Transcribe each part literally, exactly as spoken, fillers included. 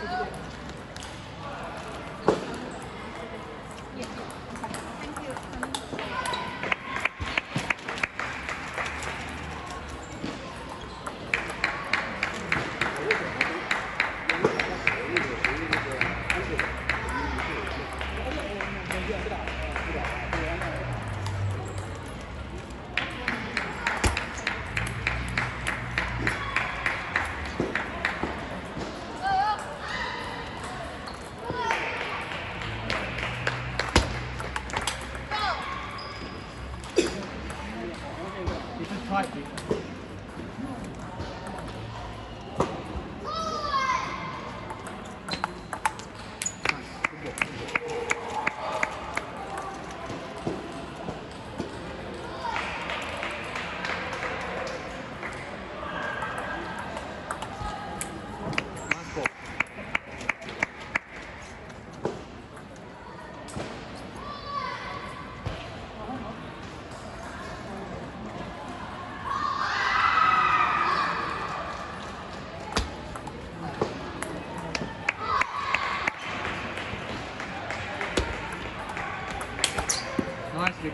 Nicely.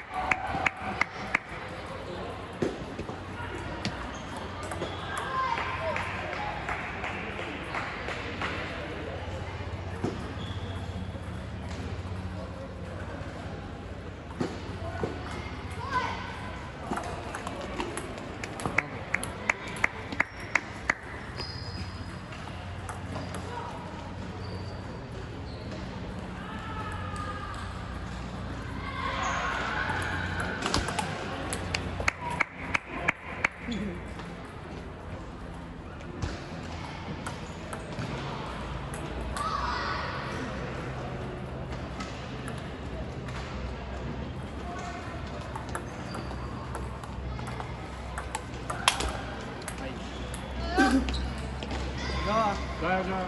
Go, go.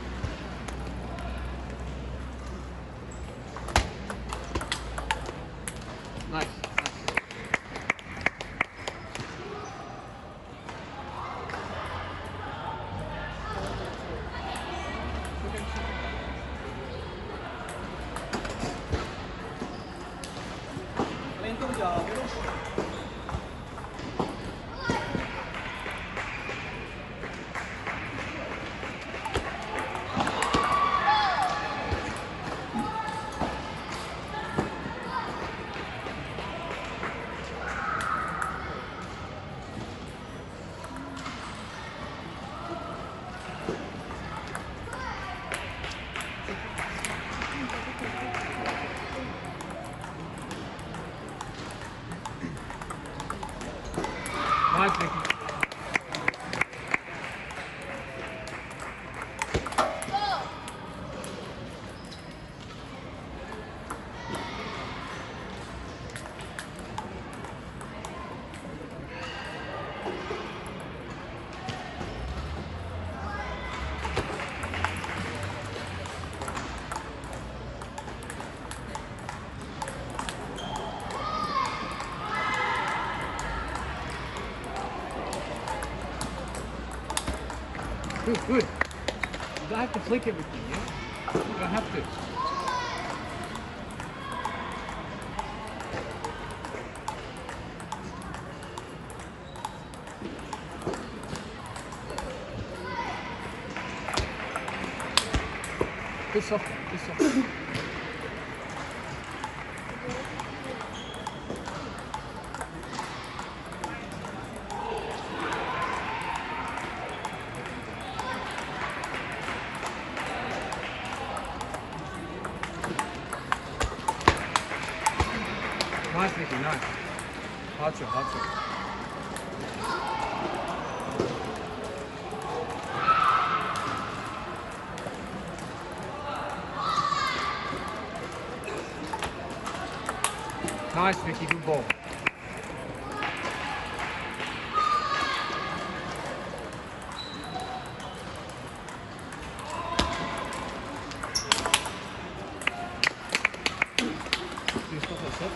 Nice, nice. Lên tung giờ cái lúc Nice, Vicky. Good, good. You don't have to flick everything, yeah? You don't have to. Good soft, good soft. Nice, Vicky, nice. Hard shot, hard shot. Nice, Vicky, good ball. Do you stop at six?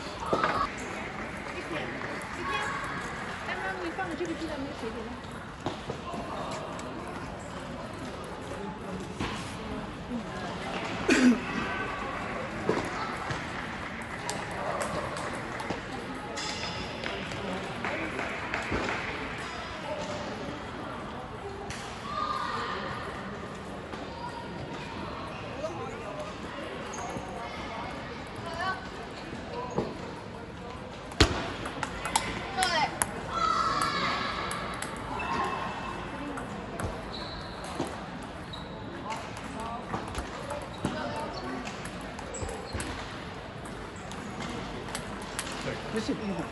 刚刚你放的这个鸡蛋没有水点呢？ 是冰的。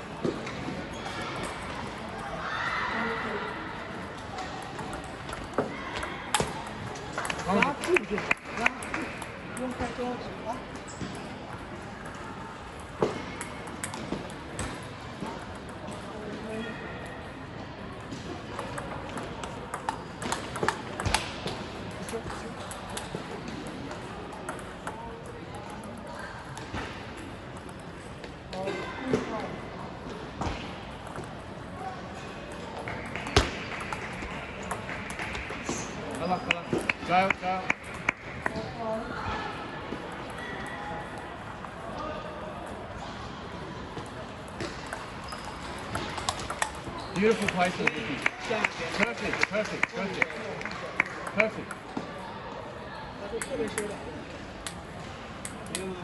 拉住就好，拉住，不用太着急啊。 好了好了，加油加油！ Beautiful places, Vicky. Perfect, perfect, perfect. Perfect. 他就特别修的，没有吗？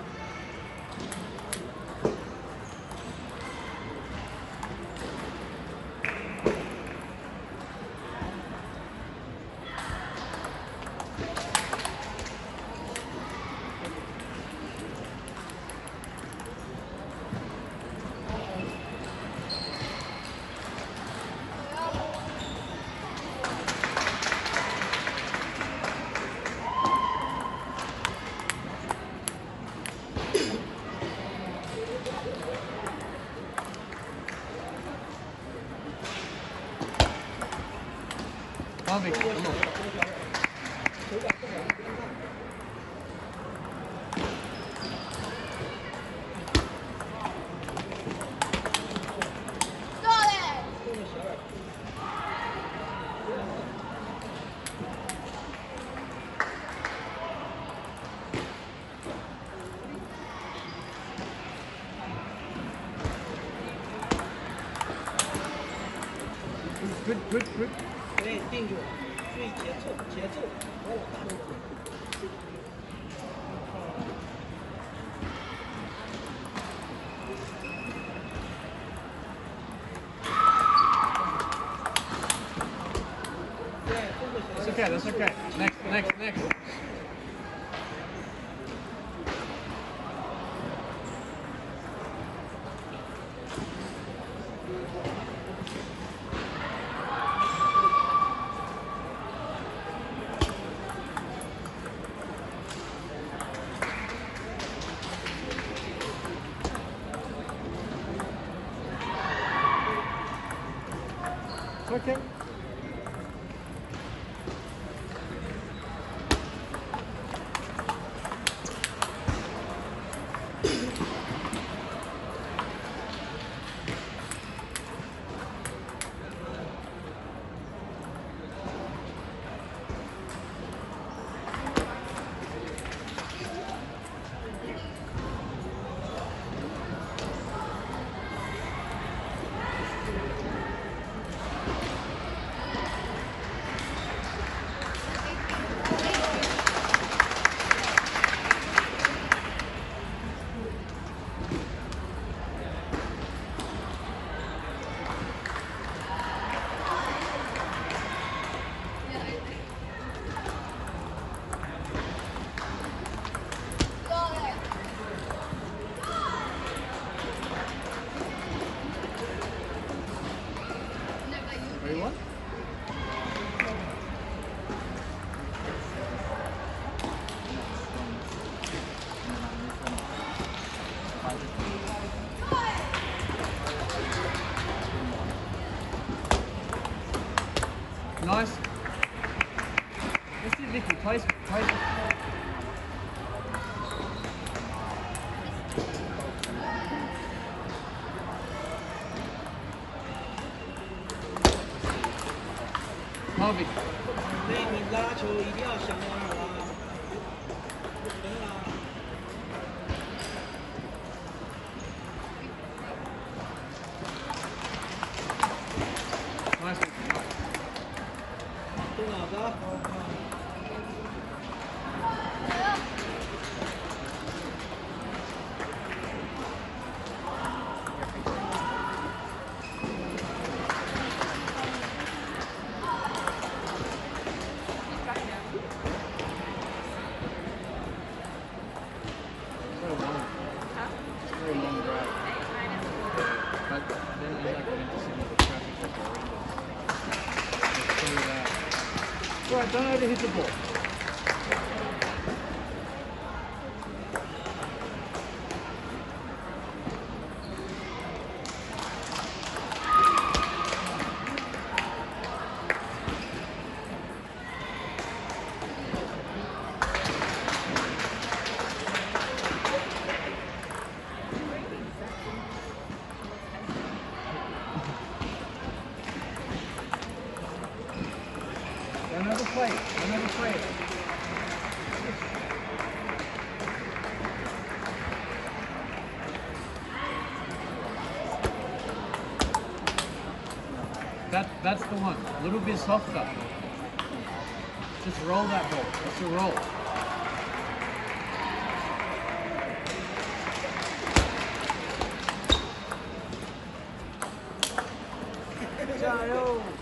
Harvey, come on. Good, good, good. 可以定住，注意节奏，节奏，不要老大动作。 That's okay, that's okay. Next, next, next. It's okay. Where you want? Nice. Let's see Vicky, place, place. Harvey. 所以你拉球一定要想往哪拉，不能拉。 Nice. 动脑子啊！ Very long. Very long drive. Alright, don't overhit the ball. Don't overplay it. Don't overplay it. That, that's the one. A little bit softer. Just roll that ball. It's a roll. Jayo!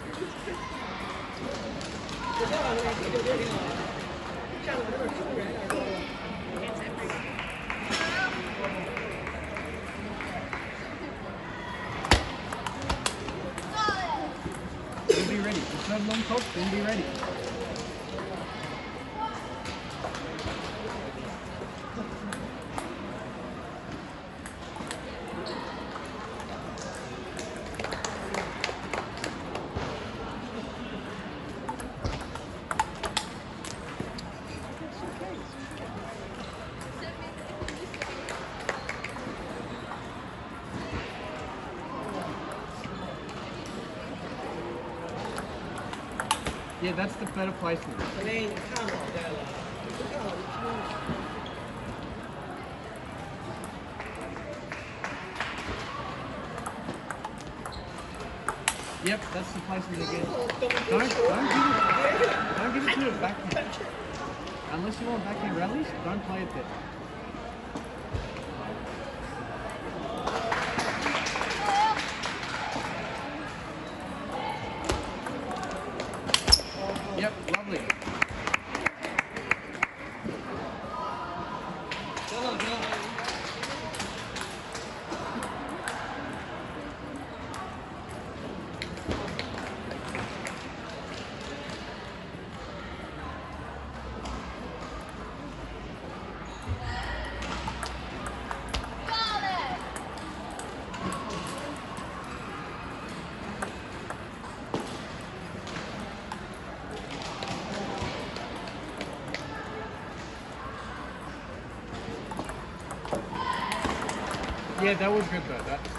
Then be ready. Just have long toss, then be ready. Yeah, that's the better placement. 你看好在了，看好就 Yep, that's the placement again. Don't, don't give it, don't give it to a backhand. Unless you want backhand rallies, don't play it there. Yep, lovely. 挺好挺好。 Yeah, that was good though. That